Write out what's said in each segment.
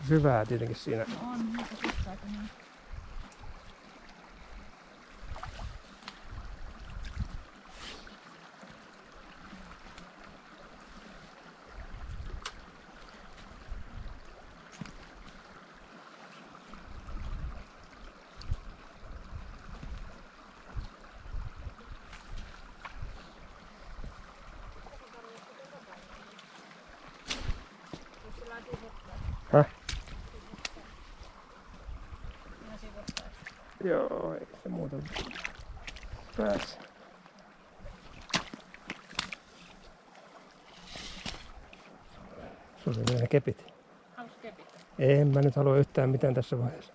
syvää tietenkin siinä. No on, mutta sykkääkö niin? Häh? Joo, ei se muuta pääse. Sulla on vielä kepit. Haluatko kepit? En mä nyt halua yhtään mitään tässä vaiheessa.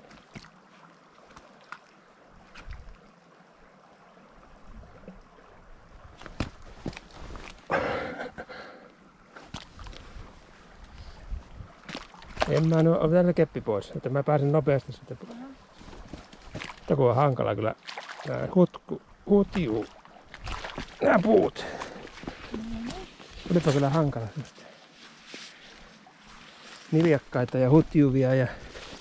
En mä ole täällä keppi pois, että mä pääsen nopeasti sitten pois. Mutta kun on hankala kyllä nää hutjuu, nää puut. Olipa kyllä hankala semmoista. Niljakkaita ja hutjuvia ja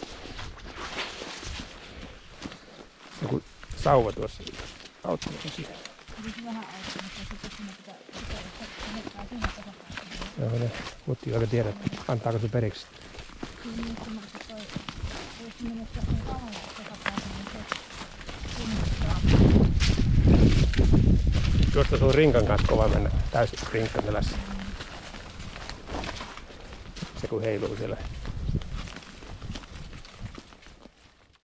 joku sauva tuossa auttamassa siihen. Olisi vähän auttamassa, sitten sinne pitää heittää sinne tasapainoon. Joo, ne hutjuu aika tiedä, antaako se periksi. Kyllä minusta mä toi, jos menessä on kauan tasapainoon, niin se Tuosta sun rinkan kanssa kova mennä täysin rinkkanelässä. Se kun heiluu siellä.